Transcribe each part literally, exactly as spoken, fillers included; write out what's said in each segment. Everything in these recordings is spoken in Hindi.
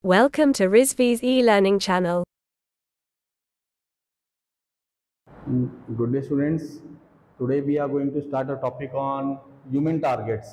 Welcome to Rizvi's e-learning channel. Good day students. Today we are going to start a topic on human targets.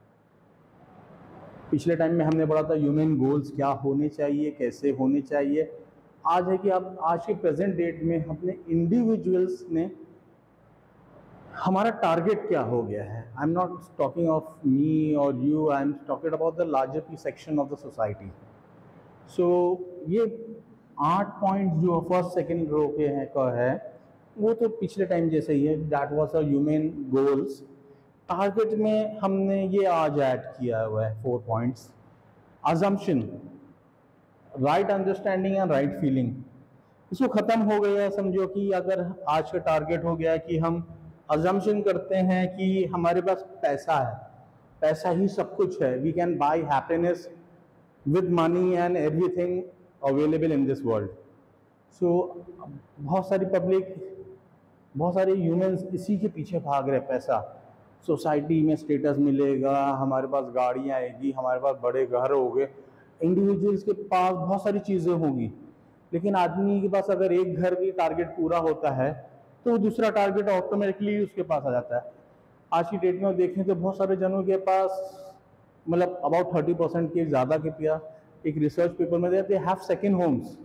पिछले टाइम में हमने पढ़ा था ह्यूमन गोल्स क्या होने चाहिए, कैसे होने चाहिए. आज है कि आप आज के प्रेजेंट डेट में अपने इंडिविजुअल्स ने हमारा टारगेट क्या हो गया है. I am not talking of me और you, I am talking about the larger section of the society. So ये आठ पॉइंट जो फर्स्ट सेकेंड रो के हैं का है वो तो पिछले टाइम जैसे ही है. That was a human goals. Target में हमने ये आज ऐड किया हुआ है four points. Assumption, right understanding and right feeling. इसको ख़त्म हो गया. समझो कि अगर आज का टारगेट हो गया कि हम अजम्पशन करते हैं कि हमारे पास पैसा है, पैसा ही सब कुछ है, we can buy happiness with money and everything available in this world. So बहुत सारी पब्लिक, बहुत सारे ह्यूमंस इसी के पीछे भाग रहे. पैसा, सोसाइटी में स्टेटस मिलेगा, हमारे पास गाड़ियाँ आएगी, हमारे पास बड़े घर होंगे, इंडिविजुअल्स के पास बहुत सारी चीज़ें होंगी. लेकिन आदमी के पास अगर एक घर की टारगेट पूरा होता है तो दूसरा टारगेट ऑटोमेटिकली उसके पास आ जाता है. आज की डेट में देखें तो बहुत सारे जनों के पास मतलब अबाउट थर्टी परसेंट के ज़्यादा के पिया एक रिसर्च पेपर में they have second homes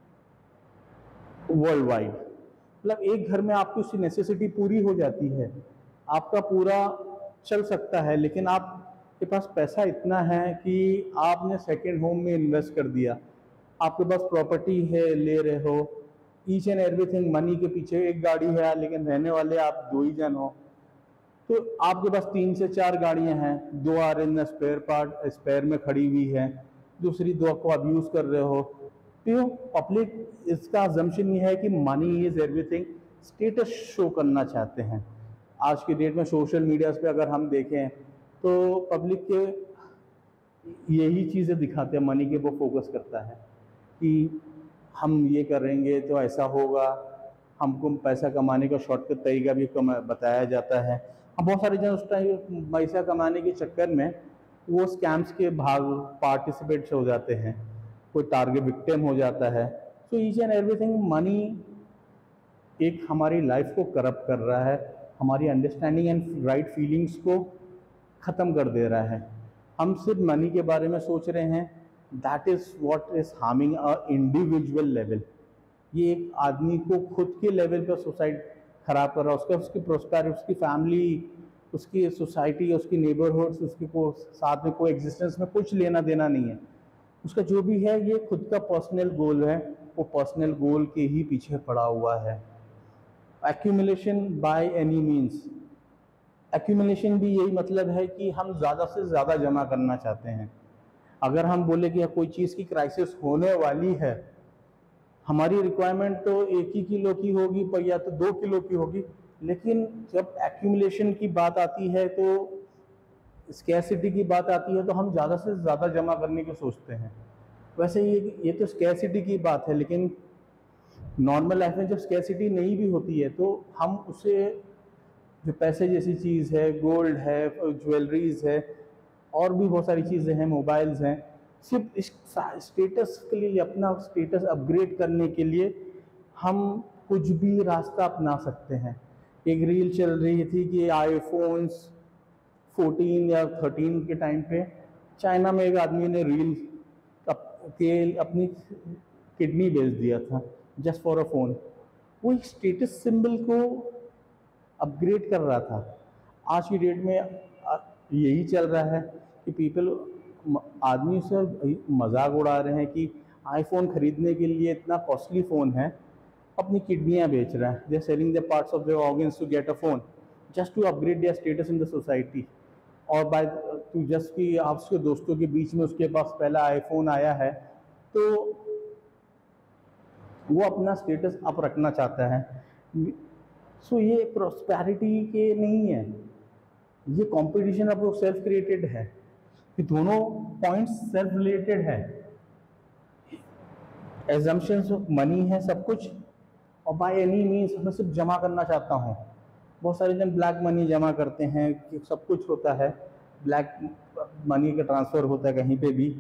worldwide. मतलब एक घर में आपकी उसकी नेसेसिटी पूरी हो जाती है, आपका पूरा चल सकता है, लेकिन आपके पास पैसा इतना है कि आपने सेकेंड होम में इन्वेस्ट कर दिया. आपके पास प्रॉपर्टी है, ले रहे हो ईच एंड एवरीथिंग. मनी के पीछे एक गाड़ी है लेकिन रहने वाले आप दो ही जन हो, तो आपके पास तीन से चार गाड़ियां हैं, दो are in spare part spare में खड़ी हुई है, दूसरी दो को आप यूज़ कर रहे हो. तो पब्लिक इसका अजम्पशन ये है कि money is everything. Status show करना चाहते हैं. आज की डेट में सोशल मीडिया पे अगर हम देखें तो पब्लिक के यही चीज़ें दिखाते हैं. मनी के वो फोकस करता है कि हम ये करेंगे तो ऐसा होगा, हमको पैसा कमाने का शॉर्टकट तरीका भी बताया जाता है. अब बहुत सारे जन उस टाइम पैसा कमाने के चक्कर में वो स्कैम्स के भाग पार्टिसिपेट हो जाते हैं, कोई टारगेट विक्टिम हो जाता है. So each and everything money एक हमारी लाइफ को करप्ट कर रहा है, हमारी अंडरस्टैंडिंग एंड राइट फीलिंग्स को ख़त्म कर दे रहा है. हम सिर्फ मनी के बारे में सोच रहे हैं. That is what is harming a individual level. ये एक आदमी को खुद के लेवल पर सोसाइटी ख़राब कर रहा है, उसका उसकी प्रोस्पेरिटी, उसकी फैमिली, उसकी सोसाइटी, उसकी नेबरहुड्स, उसके को साथ में कोई एग्जिस्टेंस में कुछ लेना देना नहीं है. उसका जो भी है ये खुद का पर्सनल गोल है, वो पर्सनल गोल के ही पीछे पड़ा हुआ है. Accumulation by any means. Accumulation भी यही मतलब है कि हम ज़्यादा से ज़्यादा जमा करना चाहते हैं. अगर हम बोले कि कोई चीज़ की क्राइसिस होने वाली है, हमारी रिक्वायरमेंट तो एक ही किलो की होगी पर या तो दो किलो की होगी, लेकिन जब एक्यूमुलेशन की बात आती है तो स्कैरसिटी की बात आती है तो हम ज़्यादा से ज़्यादा जमा करने की सोचते हैं. वैसे ये ये तो स्कैरसिटी की बात है, लेकिन नॉर्मल लाइफ में जब स्कैरसिटी नहीं भी होती है तो हम उसे जो पैसे जैसी चीज़ है, गोल्ड है, ज्वेलरीज है, और भी बहुत सारी चीज़ें हैं, मोबाइल्स हैं, सिर्फ इस स्टेटस के लिए, अपना स्टेटस अपग्रेड करने के लिए हम कुछ भी रास्ता अपना सकते हैं. एक रील चल रही थी कि आईफोन्स फोर्टीन या थर्टीन के टाइम पे चाइना में एक आदमी ने रील के अपनी किडनी बेच दिया था जस्ट फॉर अ फ़ोन. वो एक स्टेटस सिंबल को अपग्रेड कर रहा था. आज की डेट में यही चल रहा है कि पीपल, आदमी से मजाक उड़ा रहे हैं कि आईफोन खरीदने के लिए इतना कॉस्टली फ़ोन है, अपनी किडनियाँ बेच रहा है. They are selling the parts of their organs to get a phone just to upgrade their status in the society. और बाय टू जस्ट कि आपके दोस्तों के बीच में उसके पास पहला आईफोन आया है तो वो अपना स्टेटस अप रखना चाहता है. सो so, ये प्रॉस्पेरिटी के नहीं है, ये कंपटीशन अब सेल्फ क्रिएटेड है. कि दोनों पॉइंट्स सेल्फ रिलेटेड है. एजम्पशंस मनी है सब कुछ, और बाय एनी मीन्स मैं सिर्फ जमा करना चाहता हूँ. बहुत सारे जन ब्लैक मनी जमा करते हैं कि सब कुछ होता है, ब्लैक मनी का ट्रांसफ़र होता है कहीं पे भी.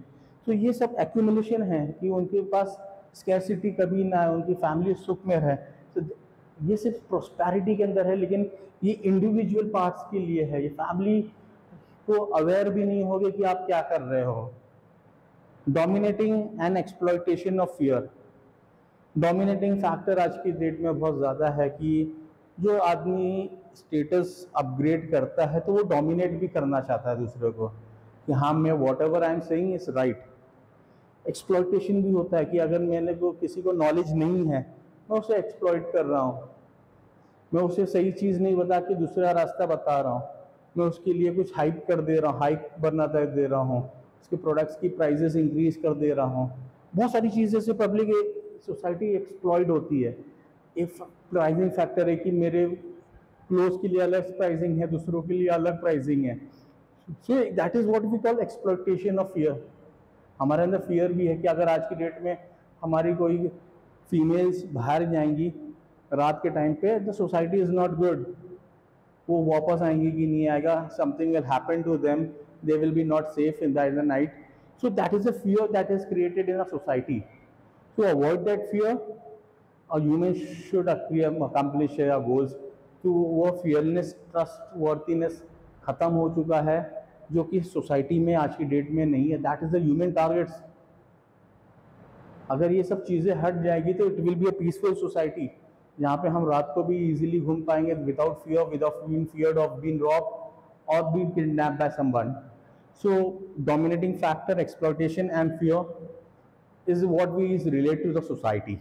तो ये सब एक्यूमुलेशन है कि उनके पास स्कैरसिटी कभी ना है, उनकी फैमिली सुख में रहे। तो ये सिर्फ प्रोस्पैरिटी के अंदर है, लेकिन ये इंडिविजुअल पार्ट्स के लिए है। ये फैमिली को अवेयर भी नहीं होगे कि आप क्या कर रहे हो। Dominating and exploitation of fear. Dominating factor आज की डेट में बहुत ज़्यादा है कि जो आदमी स्टेटस अपग्रेड करता है तो वो डोमिनेट भी करना चाहता है दूसरे को कि हाँ मैं whatever I am saying is right. Exploitation भी होता है कि अगर मैंने को किसी को नॉलेज नहीं है, मैं उसे एक्सप्लॉयट कर रहा हूँ, मैं उसे सही चीज़ नहीं बता के दूसरा रास्ता बता रहा हूँ, मैं उसके लिए कुछ हाइप कर दे रहा हूँ, हाइप बना दे रहा हूँ, उसके प्रोडक्ट्स की प्राइजेस इंक्रीज कर दे रहा हूँ। बहुत सारी चीज़ें से पब्लिक सोसाइटी एक्सप्लॉयड होती है। एक प्राइसिंग फैक्टर है कि मेरे क्लोज के लिए अलग प्राइसिंग है, दूसरों के लिए अलग प्राइसिंग है। So that is what we call exploitation of fear. हमारे अंदर फियर भी है कि अगर आज की डेट में हमारी कोई फीमेल्स बाहर जाएंगी रात के टाइम पे, the society is not good. वो वापस आएंगी कि नहीं आएगा, something will happen to them, they will be not safe in the night. So that is a fear that is created in a society. To avoid that fear a human should accomplish their goals। तो वो फियरनेस, ट्रस्ट वर्थीनेस ख़त्म हो चुका है जो कि सोसाइटी में आज की डेट में नहीं है। That is the human targets. अगर ये सब चीज़ें हट जाएगी तो it will be a peaceful society जहाँ पे हम रात को भी इजीली घूम पाएंगे without fear, without being feared of being robbed और being kidnapped by someone. So dominating factor, exploitation and fear is what we is relate to the society.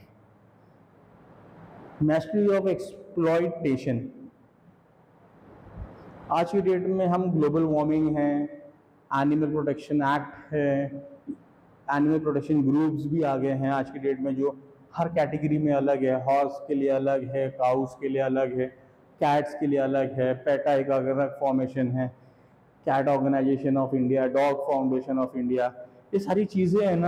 Mastery of exploitation. आज की डेट में हम ग्लोबल वार्मिंग है, एनिमल प्रोटेक्शन एक्ट है, एनिमल प्रोटेक्शन ग्रुप्स भी आ गए हैं आज की डेट में जो हर कैटेगरी में अलग है। हॉर्स के लिए अलग है, काउस के लिए अलग है, कैट्स के लिए अलग है, पेटा एक अलग फॉर्मेशन है, cat organisation of India, dog foundation of India. ये सारी चीज़ें हैं ना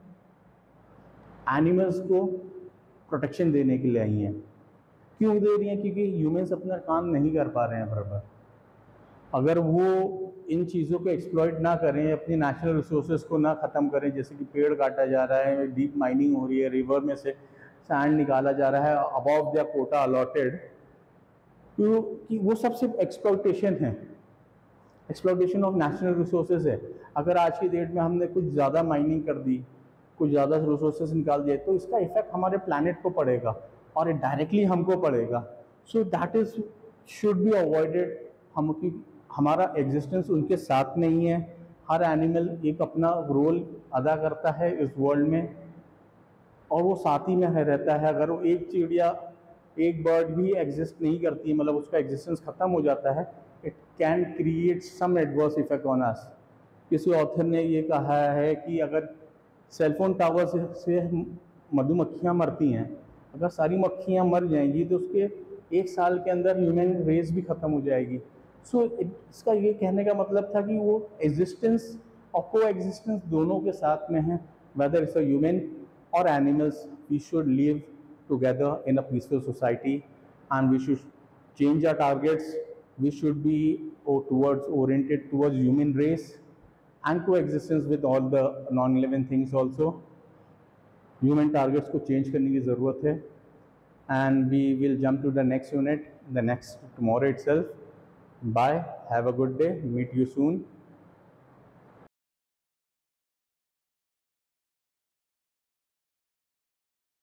एनिमल्स को प्रोटेक्शन देने के लिए आई हैं। क्यों दे रही हैं? क्योंकि ह्यूमंस अपना काम नहीं कर पा रहे हैं बराबर। अगर वो इन चीज़ों को एक्सप्लॉइट ना करें, अपनी नेचुरल रिसोर्सेज को ना ख़त्म करें, जैसे कि पेड़ काटा जा रहा है, डीप माइनिंग हो रही है, रिवर में से सैंड निकाला जा रहा है अबव द कोटा अलॉटेड, तो कि वो सब सिर्फ एक्सप्लॉइटेशन है, एक्सप्लॉइटेशन ऑफ नेचुरल रिसोर्सेज है। अगर आज की डेट में हमने कुछ ज़्यादा माइनिंग कर दी, कुछ ज़्यादा रिसोर्सेज निकाल दिए, तो इसका इफेक्ट हमारे प्लानट को पड़ेगा और डायरेक्टली हमको पड़ेगा। So that is should be avoided. हम की हमारा एग्जिस्टेंस उनके साथ नहीं है। हर एनिमल एक अपना रोल अदा करता है इस वर्ल्ड में और वो साथ ही में है रहता है। अगर वो एक चिड़िया, एक बर्ड भी एग्जिस्ट नहीं करती है, मतलब उसका एग्जिस्टेंस ख़त्म हो जाता है, it can create some adverse effect on us. किसी ऑथर ने ये कहा है कि अगर सेलफोन टावर से, से मधुमक्खियाँ मरती हैं, अगर सारी मक्खियाँ मर जाएंगी तो उसके एक साल के अंदर ह्यूमन रेस भी ख़त्म हो जाएगी। सो so, इसका ये कहने का मतलब था कि वो एग्जिस्टेंस और को एग्जिस्टेंस दोनों के साथ में है, वेदर इट्स अ ह्यूमन और animals. We should live together in a peaceful society and we should change our targets. We should be towards oriented towards human race and coexistence with all the non-living things also। Human targets को चेंज करने की ज़रूरत है and we will jump to the next unit the next tomorrow itself. Bye, have a good day, meet you soon.